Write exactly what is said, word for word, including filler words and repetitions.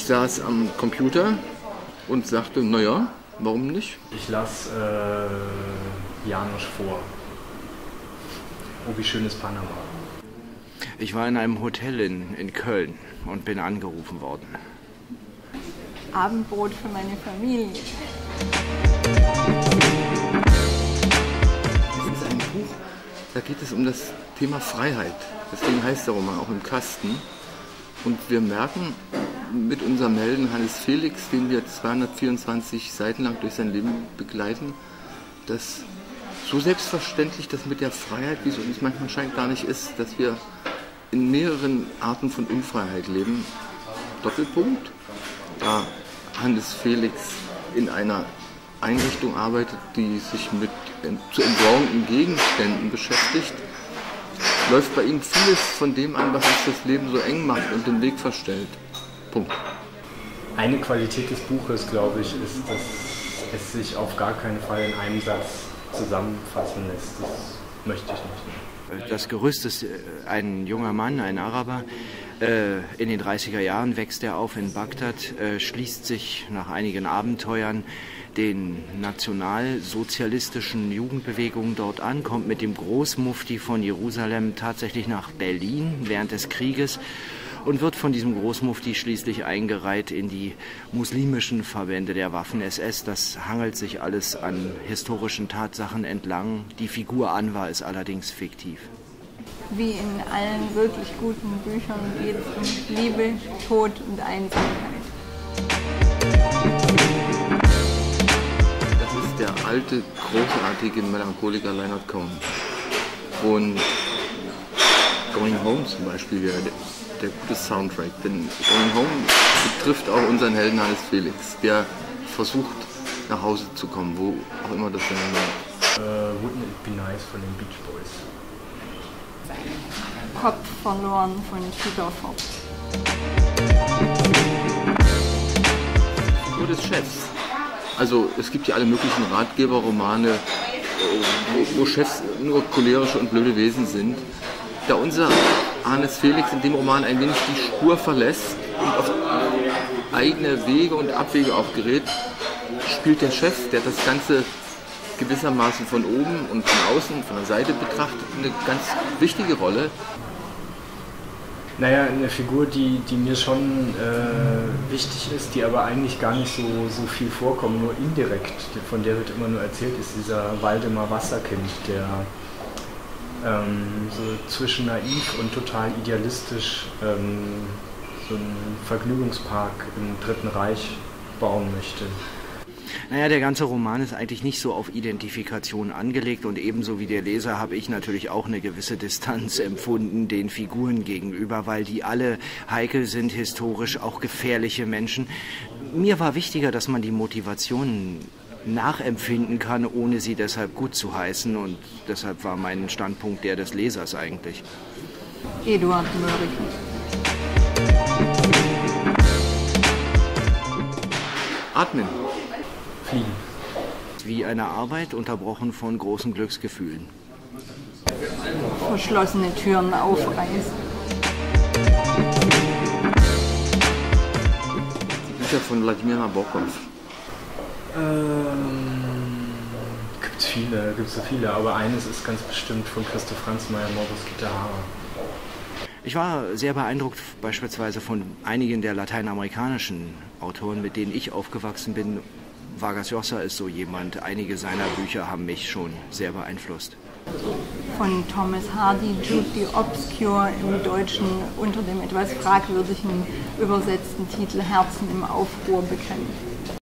saß am Computer und sagte, naja, warum nicht? Ich las äh, Janusz vor. Oh, wie schön ist Panama. Ich war in einem Hotel in, in Köln und bin angerufen worden. Abendbrot für meine Familie. Es ist ein Buch, da geht es um das Thema Freiheit. Deswegen heißt der Roman auch Im Kasten. Und wir merken mit unserem Helden Hannes Felix, den wir zweihundertvierundzwanzig Seiten lang durch sein Leben begleiten, dass so selbstverständlich das mit der Freiheit, wie es uns manchmal scheint, gar nicht ist, dass wir in mehreren Arten von Unfreiheit leben. Doppelpunkt, da Hannes Felix in einer Einrichtung arbeitet, die sich mit zu entsorgenden Gegenständen beschäftigt, läuft bei ihm vieles von dem an, was uns das Leben so eng macht und den Weg verstellt. Punkt. Eine Qualität des Buches, glaube ich, ist, dass es sich auf gar keinen Fall in einem Satz zusammenfassen lässt. Das möchte ich nicht. Das Gerüst ist ein junger Mann, ein Araber. In den dreißiger Jahren wächst er auf in Bagdad, schließt sich nach einigen Abenteuern den nationalsozialistischen Jugendbewegungen dort an, kommt mit dem Großmufti von Jerusalem tatsächlich nach Berlin während des Krieges und wird von diesem Großmufti schließlich eingereiht in die muslimischen Verbände der Waffen-S S. Das hangelt sich alles an historischen Tatsachen entlang. Die Figur Anwar ist allerdings fiktiv. Wie in allen wirklich guten Büchern geht es um Liebe, Tod und Einsamkeit. Das ist der alte, großartige Melancholiker Leonard Cohen. Und Going Home zum Beispiel, ja, der, der gute Soundtrack. Denn Going Home betrifft auch unseren Helden Hannes Felix, der versucht nach Hause zu kommen, wo auch immer das sein mag. Uh, wouldn't it be nice von den Beach Boys? Kopf verloren von Peter Fox. Nur des Chefs. Also es gibt ja alle möglichen Ratgeberromane, wo, wo Chefs nur cholerische und blöde Wesen sind. Da unser Hannes Felix in dem Roman ein wenig die Spur verlässt und auf eigene Wege und Abwege auch gerät, spielt der Chef, der das Ganze gewissermaßen von oben und von außen, von der Seite betrachtet, eine ganz wichtige Rolle. Naja, eine Figur, die, die mir schon äh, wichtig ist, die aber eigentlich gar nicht so, so viel vorkommt, nur indirekt, von der wird immer nur erzählt, ist dieser Waldemar Wasserkind, der ähm, so zwischen naiv und total idealistisch ähm, so einen Vergnügungspark im Dritten Reich bauen möchte. Naja, der ganze Roman ist eigentlich nicht so auf Identifikation angelegt und ebenso wie der Leser habe ich natürlich auch eine gewisse Distanz empfunden den Figuren gegenüber, weil die alle heikel sind, historisch auch gefährliche Menschen. Mir war wichtiger, dass man die Motivationen nachempfinden kann, ohne sie deshalb gut zu heißen und deshalb war mein Standpunkt der des Lesers eigentlich. Eduard Mörike. Atmen. Fliegen. Wie eine Arbeit, unterbrochen von großen Glücksgefühlen. Verschlossene Türen aufreißen. Bücher von Wladimir Nabokov. Ähm, gibt's viele, gibt's so viele, aber eines ist ganz bestimmt von Christoph Franzmeier, Morbus Gitarre. Ich war sehr beeindruckt beispielsweise von einigen der lateinamerikanischen Autoren, mit denen ich aufgewachsen bin. Vargas Llosa ist so jemand. Einige seiner Bücher haben mich schon sehr beeinflusst. Von Thomas Hardy, Jude the Obscure, im Deutschen unter dem etwas fragwürdigen übersetzten Titel Herzen im Aufruhr bekannt.